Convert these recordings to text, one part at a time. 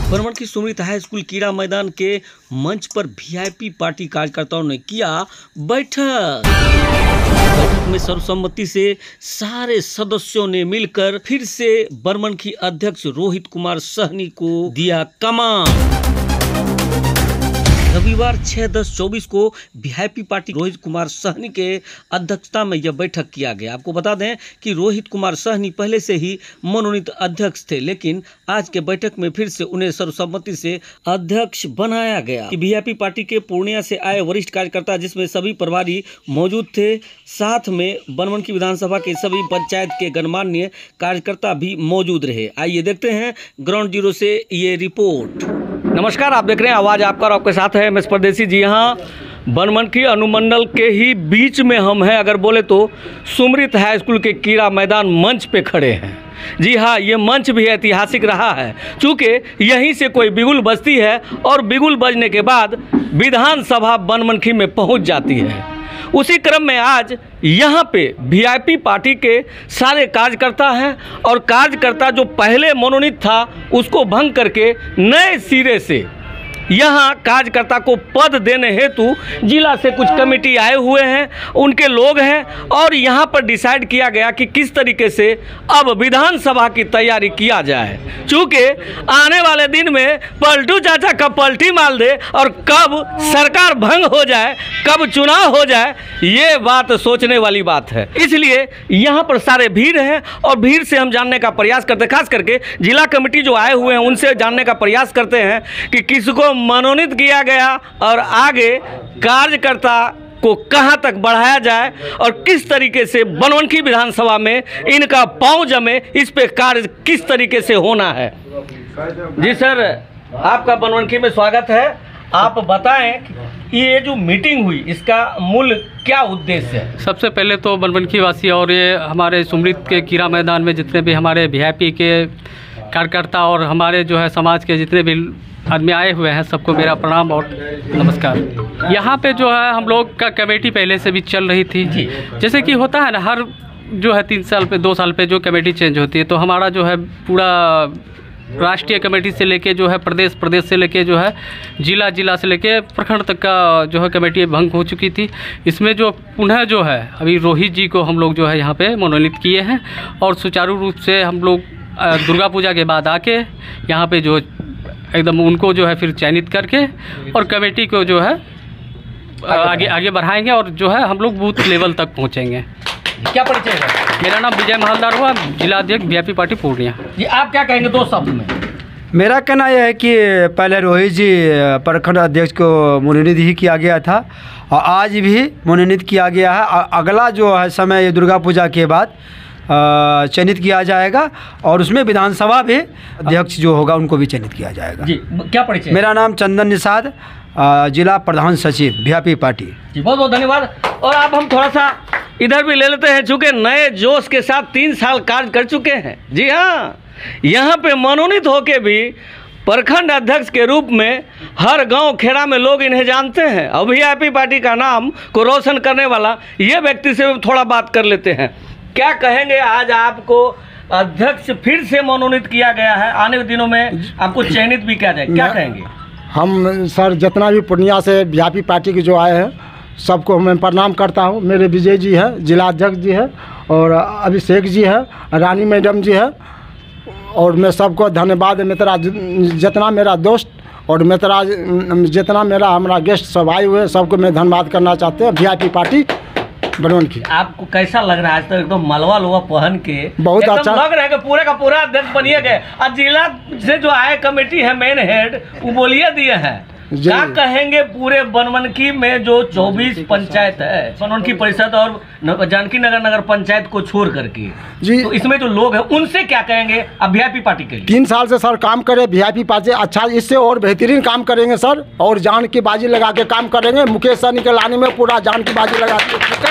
बरमनखी सुमृत high school कीड़ा मैदान के मंच पर वीआईपी पार्टी कार्यकर्ताओं ने किया बैठक में सर्वसम्मति से सारे सदस्यों ने मिलकर फिर से बरमनखी अध्यक्ष रोहित कुमार सहनी को दिया कमान। रविवार 6/10/24 को वीआईपी पार्टी रोहित कुमार सहनी के अध्यक्षता में यह बैठक किया गया। आपको बता दें कि रोहित कुमार सहनी पहले से ही मनोनीत अध्यक्ष थे, लेकिन आज के बैठक में फिर से उन्हें सर्वसम्मति से अध्यक्ष बनाया गया। वीआईपी पार्टी के पूर्णिया से आए वरिष्ठ कार्यकर्ता, जिसमें सभी प्रभारी मौजूद थे, साथ में बरमनखी विधानसभा के सभी पंचायत के गणमान्य कार्यकर्ता भी मौजूद रहे। आइए देखते हैं ग्राउंड जीरो से ये रिपोर्ट। नमस्कार, आप देख रहे हैं आवाज़ आपका और आपके साथ है एमएस परदेसी। जी हाँ, बरमनखी अनुमंडल के ही बीच में हम हैं। अगर बोले तो सुमृत हाई स्कूल के कीड़ा मैदान मंच पे खड़े हैं। जी हाँ, ये मंच भी ऐतिहासिक रहा है, चूँकि यहीं से कोई बिगुल बजती है और बिगुल बजने के बाद विधानसभा बरमनखी में पहुंच जाती है। उसी क्रम में आज यहाँ पे वीआईपी पार्टी के सारे कार्यकर्ता हैं और कार्यकर्ता जो पहले मनोनीत था उसको भंग करके नए सिरे से यहाँ कार्यकर्ता को पद देने हेतु जिला से कुछ कमेटी आए हुए हैं, उनके लोग हैं और यहाँ पर डिसाइड किया गया कि किस तरीके से अब विधानसभा की तैयारी किया जाए। चूँकि आने वाले दिन में पलटू चाचा कब पलटी मार दे और कब सरकार भंग हो जाए, कब चुनाव हो जाए, ये बात सोचने वाली बात है। इसलिए यहाँ पर सारे भीड़ हैं और भीड़ से हम जानने का प्रयास करते हैं, खास करके जिला कमेटी जो आए हुए हैं उनसे जानने का प्रयास करते हैं कि किसको मनोनीत किया गया और आगे कार्यकर्ता को कहां तक बढ़ाया जाए और किस तरीके से बरमनखी विधानसभा में इनका पांव जमे, इस पे कार्य किस तरीके से होना है। जी सर, आपका बरमनखी में स्वागत है। आप बताएं कि ये जो मीटिंग हुई इसका मूल क्या उद्देश्य है। सबसे पहले तो बरमनखी वासी और ये हमारे सुमृत के कीड़ा मैदान में जितने भी हमारे वीआईपी के कार्यकर्ता और हमारे जो है समाज के जितने भी आदमी आए हुए हैं, सबको मेरा प्रणाम और नमस्कार। यहाँ पे जो है हम लोग का कमेटी पहले से भी चल रही थी। जैसे कि होता है ना, हर जो है 3 साल पे 2 साल पे जो कमेटी चेंज होती है, तो हमारा जो है पूरा राष्ट्रीय कमेटी से लेके जो है प्रदेश से लेके जो है जिला से लेके प्रखंड तक का जो है कमेटी भंग हो चुकी थी। इसमें जो पुनः जो है अभी रोहित जी को हम लोग जो है यहाँ पे मनोनीत किए हैं और सुचारू रूप से हम लोग दुर्गा पूजा के बाद आके यहाँ पे जो एकदम उनको जो है फिर चयनित करके और कमेटी को जो है आगे बढ़ाएंगे और जो है हम लोग बूथ लेवल तक पहुँचेंगे। क्या परिचय है? मेरा नाम विजय महलदार हुआ, जिला अध्यक्ष वीआईपी पार्टी पूर्णिया। जी, आप क्या कहेंगे 2 शब्द में? मेरा कहना यह है कि पहले रोहित जी प्रखंड अध्यक्ष को मनोनीत ही किया गया था और आज भी मनोनीत किया गया है। अगला जो है समय ये दुर्गा पूजा के बाद चयनित किया जाएगा और उसमें विधानसभा भी अध्यक्ष जो होगा उनको भी चयनित किया जाएगा। जी, क्या परिचय? मेरा नाम चंदन निषाद, जिला प्रधान सचिव वीआईपी पार्टी। जी, बहुत बहुत धन्यवाद। और अब हम थोड़ा सा इधर भी ले लेते हैं, चूँकि नए जोश के साथ 3 साल कार्य कर चुके हैं। जी हाँ, यहाँ पे मनोनीत होके भी प्रखंड अध्यक्ष के रूप में हर गांव खेड़ा में लोग इन्हें जानते हैं और वीआईपी पार्टी का नाम को रोशन करने वाला ये व्यक्ति से थोड़ा बात कर लेते हैं। क्या कहेंगे, आज आपको अध्यक्ष फिर से मनोनीत किया गया है, आने के दिनों में आपको चयनित भी किया जाए, क्या कहेंगे? हम सर जितना भी पूर्णिया से वीआईपी पार्टी के जो आए हैं सबको मैं प्रणाम करता हूं। मेरे विजय जी है, जिला अध्यक्ष जी है और अभिषेक जी है, रानी मैडम जी है और मैं सबको धन्यवाद। मेरा जितना मेरा दोस्त और मेरा जितना मेरा हमारा गेस्ट सब आए हुए सबको मैं धन्यवाद करना चाहते हैं। VIP party Barmankhi. आपको कैसा लग रहा है? आज तो एकदम मलवा लोहा पहन के बहुत अच्छा लग रहा है कि पूरे का पूरा अध्यक्ष बनिए गए और जिला से जो आए कमेटी है मेन हेड वो बोलिए दिए हैं। क्या कहेंगे पूरे बरमनखी में जो 24 पंचायत है, बरमनखी परिषद और जानकी नगर पंचायत को छोड़ करके जी, तो इसमें जो लोग हैं उनसे क्या कहेंगे अब वीआईपी पार्टी के लिए? 3 साल से सर काम करे वीआईपी पार्टी, अच्छा इससे और बेहतरीन काम करेंगे सर और जान की बाजी लगा के काम करेंगे। मुकेश सहनी के लाने में पूरा जान की बाजी लगा के।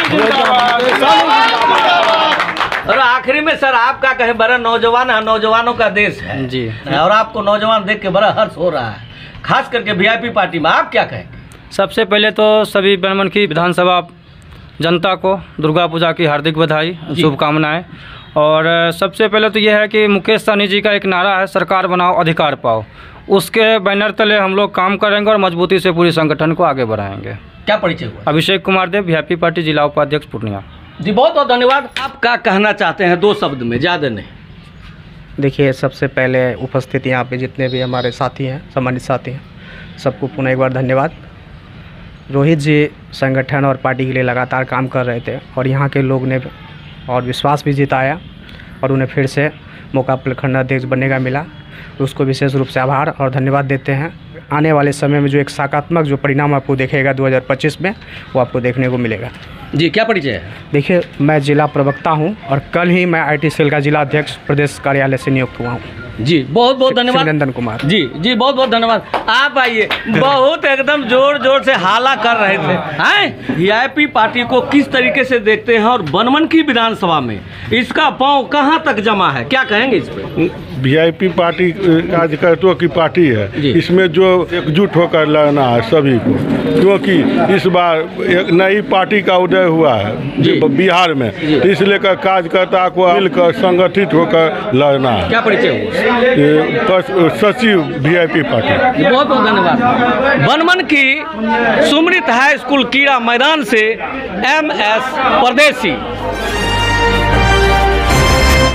और आखिरी में सर आप क्या कहें? बड़ा नौजवान है, नौजवानों का देश है जी, और आपको नौजवान देख के बड़ा हर्ष हो रहा है, खास करके वीआईपी पार्टी में, आप क्या कहेंगे? सबसे पहले तो सभी बरमनखी विधानसभा जनता को दुर्गा पूजा की हार्दिक बधाई, शुभकामनाएं और सबसे पहले तो यह है कि मुकेश सहनी जी का एक नारा है, सरकार बनाओ अधिकार पाओ। उसके बैनर तले हम लोग काम करेंगे और मजबूती से पूरी संगठन को आगे बढ़ाएंगे। क्या परिचय हुआ? अभिषेक कुमार देव, वीआईपी पार्टी जिला उपाध्यक्ष पूर्णिया। जी बहुत बहुत धन्यवाद। आप क्या कहना चाहते हैं 2 शब्द में, ज़्यादा नहीं? देखिए, सबसे पहले उपस्थित यहाँ पे जितने भी हमारे साथी हैं, सम्मानित साथी हैं, सबको पुनः एक बार धन्यवाद। रोहित जी संगठन और पार्टी के लिए लगातार काम कर रहे थे और यहाँ के लोग ने और विश्वास भी जिताया और उन्हें फिर से मौका प्रखंड अध्यक्ष बनने का मिला, तो उसको विशेष रूप से आभार और धन्यवाद देते हैं। आने वाले समय में जो एक सकारात्मक जो परिणाम आपको देखेगा 2025 में, वो आपको देखने को मिलेगा। जी क्या परिचय है? देखिए, मैं जिला प्रवक्ता हूं और कल ही मैं IT सेल का जिला अध्यक्ष प्रदेश कार्यालय से नियुक्त हुआ हूं। जी बहुत बहुत धन्यवाद। शिवनंदन कुमार जी बहुत बहुत धन्यवाद। आप आइए, बहुत एकदम जोर जोर से हाला कर रहे थे हैं। वीआईपी पार्टी को किस तरीके से देखते हैं और बनमनखी विधानसभा में इसका पांव कहां तक जमा है, क्या कहेंगे इस पे? वीआईपी पार्टी कार्यकर्ताओं की पार्टी है, इसमें जो एकजुट होकर लड़ना है सभी को, क्योंकि इस बार एक नई पार्टी का उदय हुआ है बिहार में, इसलिए कार्यकर्ता को मिलकर संगठित होकर लड़ना है। क्या परिचय हुआ? सचिव वीआईपी पार्टी। बहुत बहुत धन्यवाद। बनमनखी सुमृत हाई स्कूल कीड़ा मैदान से MS परदेसी।